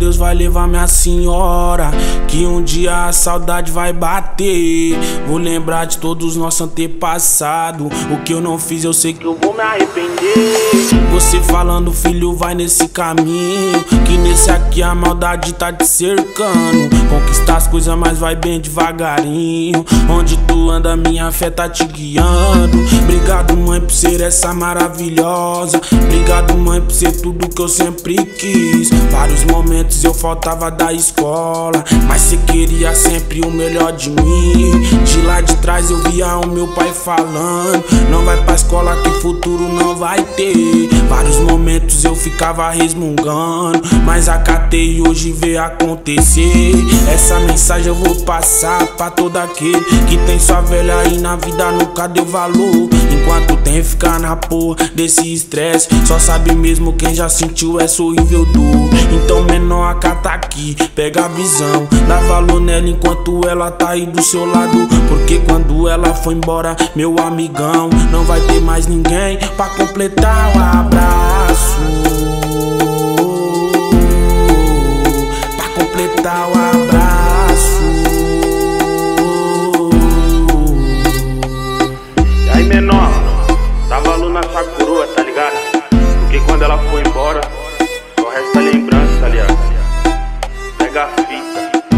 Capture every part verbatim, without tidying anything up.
Deus vai levar minha senhora, que um dia a saudade vai bater. Vou lembrar de todos os nossos antepassados. O que eu não fiz eu sei que eu vou me arrepender. Você falando, filho, vai nesse caminho, que nesse aqui a maldade tá te cercando. Conquistar as coisas, mas vai bem devagarinho. Onde tu anda, minha fé tá te guiando. Obrigado, mãe, por ser essa maravilhosa. Obrigado, mãe, por ser tudo que eu sempre quis. Vários momentos eu faltava da escola, mas cê queria sempre o melhor de mim. De lá de trás eu via o meu pai falando: não vai pra escola que futuro não vai ter. Vários momentos eu ficava resmungando, mas acatei e hoje veio acontecer. Essa mensagem eu vou passar pra todo aquele que tem sua velha aí na vida nunca deu valor. Enquanto tem ficar na porra desse estresse, só sabe mesmo quem já sentiu essa horrível dor. Então menor, acata aqui, pega a visão, dá valor nela enquanto ela tá aí do seu lado. Porque quando ela for embora, meu amigão, não vai ter mais ninguém pra completar o abraço, pra completar o abraço. E aí, menor, dá valor nessa coroa, tá ligado? Porque quando ela for embora, só resta lembrança, tá ligado? Pega a fita.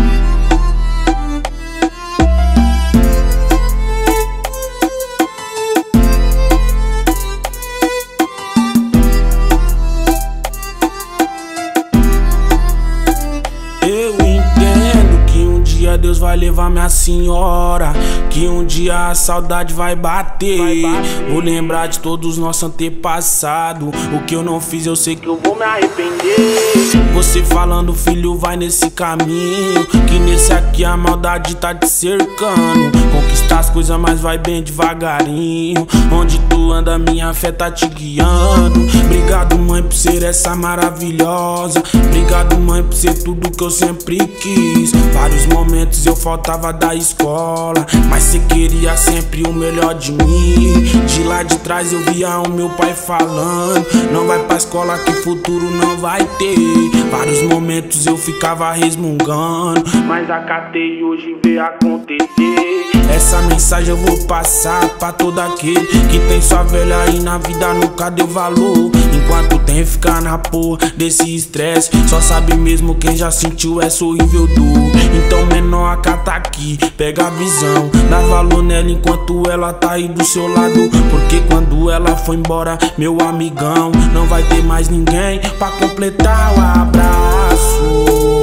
Eu entendo que um dia Deus vai levar minha senhora, que um dia a saudade vai bater. vai bater. Vou lembrar de todos os nossos antepassados. O que eu não fiz eu sei que eu vou me arrepender. Você falando, filho, vai nesse caminho, que nesse aqui a maldade tá te cercando. Conquistar as coisas, mas vai bem devagarinho. Onde tu anda, minha fé tá te guiando. Obrigado, mãe, por ser essa maravilhosa. Obrigado, mãe, por ser tudo que eu sempre quis. Vários momentos eu faltava da escola, mas cê queria sempre o melhor de mim. De lá de trás eu via o meu pai falando: não vai pra escola que futuro não vai ter. Vários momentos eu ficava resmungando, mas acatei e hoje veio acontecer. Essa mensagem eu vou passar pra todo aquele que tem sua velha aí na vida nunca deu valor. Enquanto tem ficar na porra desse estresse, só sabe mesmo quem já sentiu essa horrível dor. Então menor, acata aqui, pega a visão, dá valor nela enquanto ela tá aí do seu lado. Porque quando ela for embora, meu amigão, não vai ter mais ninguém pra completar o abraço,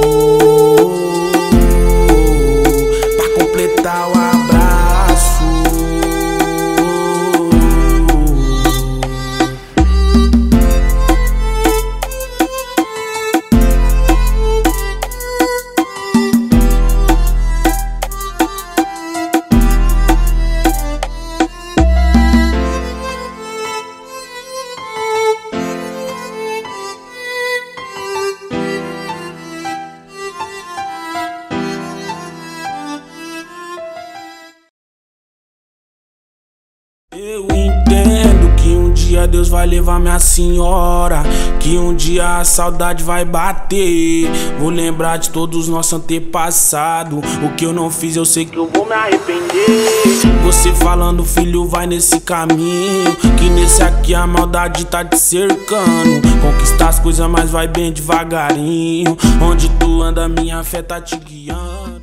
pra completar o abraço. Eu entendo que um dia Deus vai levar minha senhora, que um dia a saudade vai bater. Vou lembrar de todos os nossos antepassados. O que eu não fiz eu sei que eu vou me arrepender. Você falando, filho, vai nesse caminho, que nesse aqui a maldade tá te cercando. Conquistar as coisas, mas vai bem devagarinho. Onde tu anda, minha fé tá te guiando.